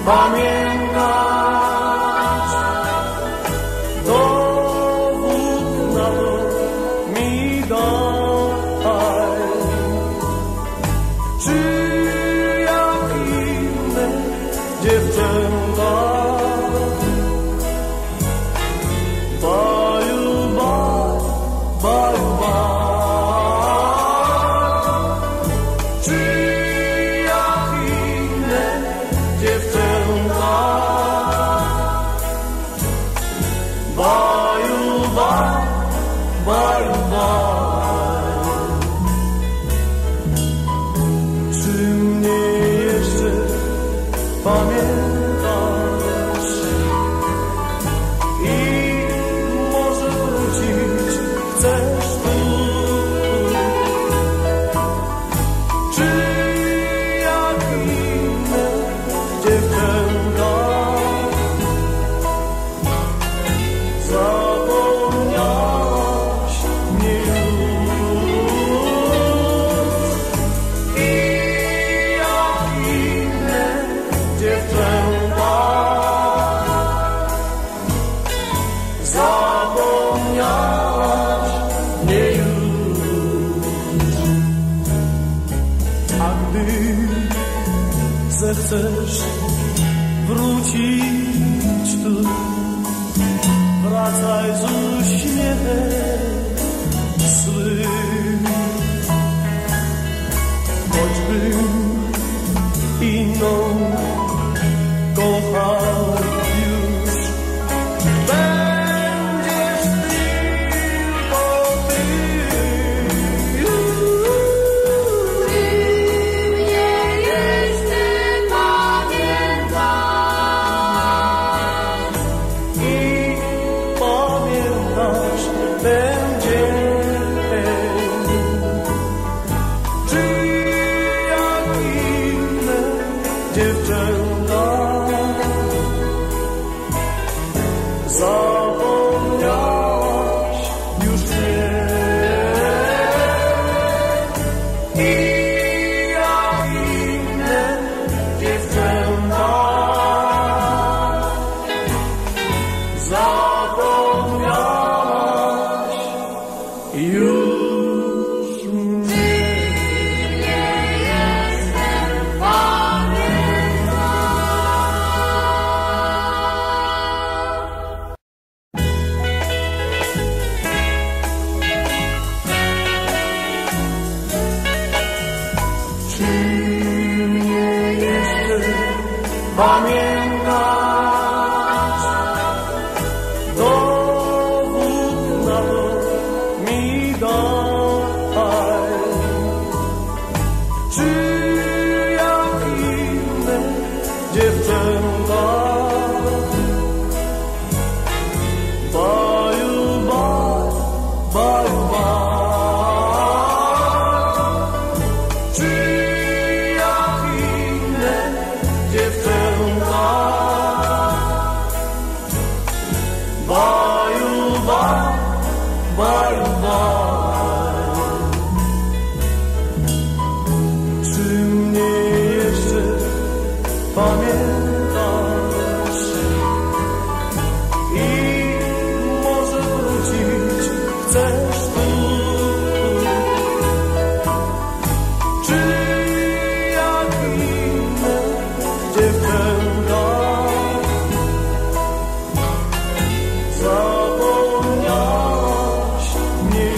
pamiętać. Dowód na to mi daj. Czy jak inne dziewczęta baju, baju, czy jak inne dziewczęta baju, baju, czy mnie jeszcze pamiętasz i może wrócić chcesz tu? Czy jak inne dziewczęta zapomniałaś mnie już? I jak inne dziewczęta zapomniałaś mnie już. A gdy zechcesz wrócić tu, wracaj z uśmiechem swym. Choćbym inną kochał już, będziesz tylko ty. Ty mnie jeszcze pamiętasz I pamiętasz ten dzień. Czy jak inne dziewczęta zapomniałaś już mnie? I jak inne dziewczęta zapomniałaś już mnie. Czy mnie jeszcze pamiętasz? Dowód na to mi daj. Czy jak inne dziewczęta baju, baju, czy jak inne dziewczęta baju, baju, czy mnie jeszcze pamiętasz i może wrócić chcesz tu? Czy jak inne dziewczęta zapomniałaś mnie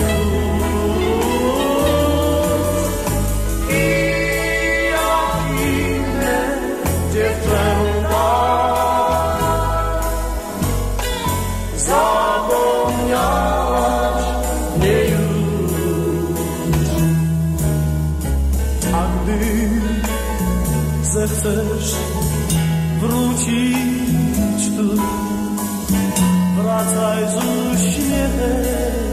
już? I jak inne dziewczęta zapomniałaś mnie już. A gdy zechcesz wrócić tu, wracaj z uśmiechem